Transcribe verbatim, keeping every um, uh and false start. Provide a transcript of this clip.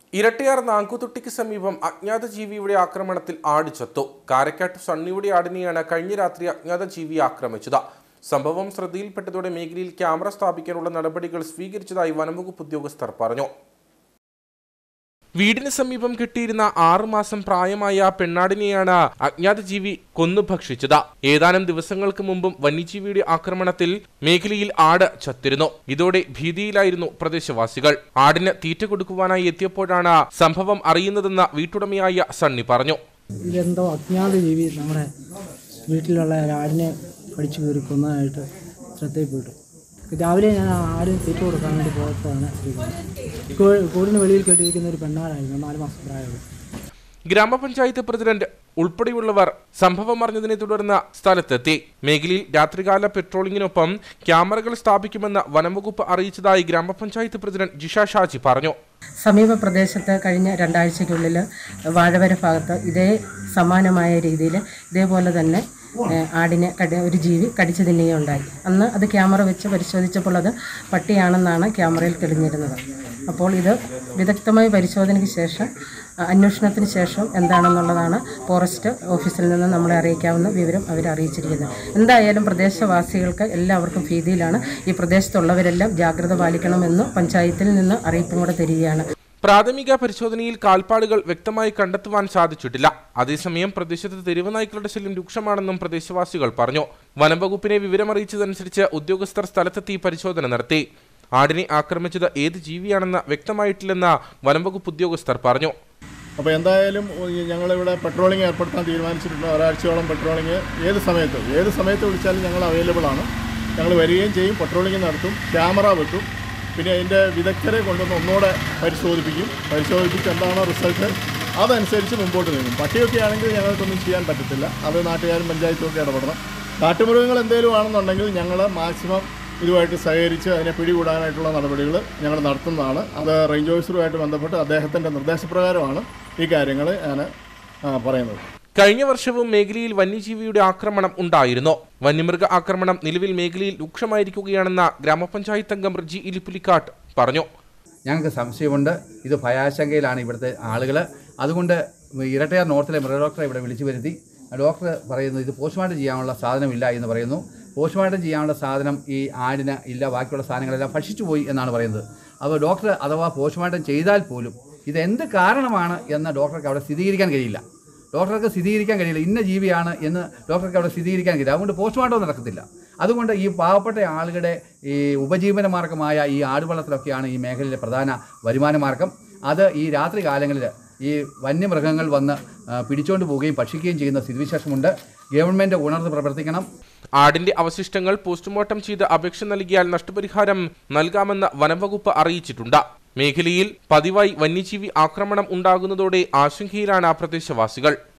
ഇരട്ടിയാർ നാങ്കുതുട്ടിക്ക് സമീപം അജ്ഞാത ജീവിയുടെ ആക്രമണത്തിൽ ആട് ചത്തു. കാരക്കാട്ട് സണ്ണിയുടെ ആടിനെയാണ് കഴിഞ്ഞ രാത്രി അജ്ഞാത ജീവി ആക്രമിച്ചത്. സംഭവം ശ്രദ്ധയിൽപ്പെട്ടതോടെ മേഖലയിൽ ക്യാമറ സ്ഥാപിക്കാനുള്ള നടപടികൾ സ്വീകരിച്ചതായി വനംവകുപ്പ് ഉദ്യോഗസ്ഥർ പറഞ്ഞു. വീടിന് സമീപം കെട്ടിയിരുന്ന ആറുമാസം പ്രായമായ പെണ്ണാടിനെയാണ് അജ്ഞാത ജീവി കൊന്നു ഭക്ഷിച്ചത്. ഏതാനും ദിവസങ്ങൾക്ക് മുമ്പും വന്യജീവിയുടെ ആക്രമണത്തിൽ മേഖലയിൽ ആട് ചത്തിരുന്നു. ഇതോടെ ഭീതിയിലായിരുന്നു പ്രദേശവാസികൾ. ആടിന് തീറ്റ കൊടുക്കുവാനായി എത്തിയപ്പോഴാണ് സംഭവം അറിയുന്നതെന്ന് വീട്ടുടമയായ സണ്ണി പറഞ്ഞു. ഇതെന്തോ അജ്ഞാത ജീവി നമ്മുടെ വീട്ടിലുള്ള ആടിനെ കടിച്ചു കയറി കൊന്നതായിട്ട് ശ്രദ്ധയിൽപ്പെട്ടു. രാവിലെ ഞാൻ ആടിന് തീറ്റ കൊടുക്കാൻ വേണ്ടി പോയപ്പോഴാണ് കൂടിന് വെളിയിൽ കെട്ടിയിരിക്കുന്ന ഒരു പെണ്ണാടായിരുന്നു, നാല് മാസം പ്രായമുള്ള. ഗ്രാമപഞ്ചായത്ത് പ്രസിഡന്റ് ഉൾപ്പെടെയുള്ളവർ സംഭവം അറിഞ്ഞതിനെ തുടർന്ന് സ്ഥലത്തെത്തി. മേഖലയിൽ രാത്രികാല പെട്രോളിങ്ങിനൊപ്പം ക്യാമറകൾ സ്ഥാപിക്കുമെന്ന് വനംവകുപ്പ് അറിയിച്ചതായി ഗ്രാമപഞ്ചായത്ത് പ്രസിഡന്റ് ജിഷ ഷാജി പറഞ്ഞു. സമീപ പ്രദേശത്ത് കഴിഞ്ഞ രണ്ടാഴ്ചയ്ക്കുള്ളിൽ വാഴവര ഭാഗത്ത് ഇതേ സമാനമായ രീതിയിൽ ഇതേപോലെ തന്നെ ആടിനെ കടി ഒരു ജീവി കടിച്ചു തിന്നുകയുണ്ടായി. അന്ന് അത് ക്യാമറ വെച്ച് പരിശോധിച്ചപ്പോൾ അത് പട്ടിയാണെന്നാണ് ക്യാമറയിൽ തെളിഞ്ഞിരുന്നത്. അപ്പോൾ ഇത് വിദഗ്ധമായ പരിശോധനയ്ക്ക് ശേഷം അന്വേഷണത്തിന് ശേഷം എന്താണെന്നുള്ളതാണ് ഫോറസ്റ്റ് ഓഫീസിൽ നിന്ന് നമ്മളെ അറിയിക്കാവുന്ന വിവരം അവർ അറിയിച്ചിരിക്കുന്നത്. എന്തായാലും പ്രദേശവാസികൾക്ക് എല്ലാവർക്കും ഭീതിയിലാണ്. ഈ പ്രദേശത്തുള്ളവരെല്ലാം ജാഗ്രത പാലിക്കണമെന്ന് പഞ്ചായത്തിൽ നിന്ന് അറിയിപ്പും കൂടെ തരികയാണ്. പ്രാഥമിക പരിശോധനയിൽ കാൽപ്പാടുകൾ വ്യക്തമായി കണ്ടെത്തുവാൻ സാധിച്ചിട്ടില്ല. അതേസമയം പ്രദേശത്ത് തെരുവ് നായ്ക്കളുടെ ശല്യം രൂക്ഷമാണെന്നും പ്രദേശവാസികൾ പറഞ്ഞു. വനംവകുപ്പിനെ വിവരമറിയിച്ചതനുസരിച്ച് ഉദ്യോഗസ്ഥർ സ്ഥലത്തെത്തി പരിശോധന നടത്തി. ആടിനെ ആക്രമിച്ചത് ഏത് ജീവിയാണെന്ന് വ്യക്തമായിട്ടില്ലെന്ന് വനംവകുപ്പ് ഉദ്യോഗസ്ഥർ പറഞ്ഞു. അപ്പോൾ എന്തായാലും ഞങ്ങളിവിടെ പെട്രോളിംഗ് ഏർപ്പെടുത്താൻ തീരുമാനിച്ചിട്ടുണ്ട്. ഒരാഴ്ചയോളം പെട്രോളിംഗ് ഏത് സമയത്ത് ഏത് സമയത്ത് വിളിച്ചാലും ഞങ്ങൾ അവൈലബിൾ ആണ്. ഞങ്ങൾ വരികയും ചെയ്യും, പെട്രോളിംഗ് നടത്തും, ക്യാമറ വെക്കും. പിന്നെ അതിൻ്റെ വിദഗ്ധരെ കൊണ്ടുവന്ന് ഒന്നുകൂടെ പരിശോധിപ്പിക്കും. പരിശോധിപ്പിച്ച് എന്താണോ റിസൾട്ട് അതനുസരിച്ച് മുമ്പോട്ട് നീങ്ങും. പട്ടിയൊക്കെ ആണെങ്കിൽ ഞങ്ങൾക്കൊന്നും ചെയ്യാൻ പറ്റത്തില്ല. അത് നാട്ടുകാരും പഞ്ചായത്തും ഒക്കെ ഇടപെടണം. കാട്ടുമൃഗങ്ങൾ എന്തെങ്കിലും ആണെന്നുണ്ടെങ്കിൽ ഞങ്ങൾ മാക്സിമം ഇതുമായിട്ട് സഹകരിച്ച് അതിനെ പിടികൂടാനായിട്ടുള്ള നടപടികൾ ഞങ്ങൾ നടത്തുന്നതാണ്. അത് റേഞ്ച് ഓഫീസറുമായിട്ട് ബന്ധപ്പെട്ട് അദ്ദേഹത്തിൻ്റെ നിർദ്ദേശപ്രകാരമാണ് ഈ കാര്യങ്ങൾ ഞാൻ പറയുന്നത്. കഴിഞ്ഞ വർഷവും മേഖലയിൽ വന്യജീവിയുടെ ആക്രമണം ഉണ്ടായിരുന്നു. വന്യമൃഗ ആക്രമണം നിലവിൽ മേഖലയിൽ രൂക്ഷമായിരിക്കുകയാണെന്ന് ഗ്രാമപഞ്ചായത്ത് അംഗം റിജി ഇലിപ്പുലിക്കാട്ട് പറഞ്ഞു. ഞങ്ങൾക്ക് സംശയമുണ്ട്, ഇത് ഭയാശങ്കയിലാണ് ഇവിടുത്തെ ആളുകൾ. അതുകൊണ്ട് ഇരട്ടയാർ നോർത്തിലെ മൃഗഡോക്ടറെ ഇവിടെ വിളിച്ചു വരുത്തി. ഡോക്ടർ പറയുന്നു ഇത് പോസ്റ്റ്മോർട്ടം ചെയ്യാനുള്ള സാധനമില്ല എന്ന് പറയുന്നു. പോസ്റ്റ്മോർട്ടം ചെയ്യാനുള്ള സാധനം ഈ ആടിന് ഇല്ല, ബാക്കിയുള്ള സാധനങ്ങളെല്ലാം ഭക്ഷിച്ചു പോയി എന്നാണ് പറയുന്നത്. അപ്പോൾ ഡോക്ടർ അഥവാ പോസ്റ്റ്മോർട്ടം ചെയ്താൽ പോലും ഇതെന്ത് കാരണമാണ് എന്ന് ഡോക്ടർക്ക് അവിടെ സ്ഥിരീകരിക്കാൻ കഴിയില്ല. ഡോക്ടർക്ക് സ്ഥിരീകരിക്കാൻ കഴിയില്ല ഇന്ന ജീവിയാണ് എന്ന് ഡോക്ടർക്ക് അവിടെ സ്ഥിരീകരിക്കാൻ കഴിയില്ല. അതുകൊണ്ട് പോസ്റ്റ്മോർട്ടം നടക്കത്തില്ല. അതുകൊണ്ട് ഈ പാവപ്പെട്ട ആളുകളുടെ ഈ ഉപജീവന മാർഗമായ ഈ ആടുവളത്തിലൊക്കെയാണ് ഈ മേഖലയിലെ പ്രധാന വരുമാന മാർഗം. അത് ഈ രാത്രി കാലങ്ങളിൽ ഈ വന്യമൃഗങ്ങൾ വന്ന് പിടിച്ചുകൊണ്ട് പോവുകയും ഭക്ഷിക്കുകയും ചെയ്യുന്ന സ്ഥിതിവിശേഷമുണ്ട്. ഗവൺമെൻറ് ഉണർന്ന് പ്രവർത്തിക്കണം. ആടിന്റെ അവശിഷ്ടങ്ങൾ പോസ്റ്റ്മോർട്ടം ചെയ്ത് അപേക്ഷ നൽകിയാൽ നഷ്ടപരിഹാരം നൽകാമെന്ന് വനംവകുപ്പ് അറിയിച്ചിട്ടുണ്ട്. മേഖലയിൽ പതിവായി വന്യജീവി ആക്രമണം ഉണ്ടാകുന്നതോടെ ആശങ്കയിലാണ് പ്രദേശവാസികൾ.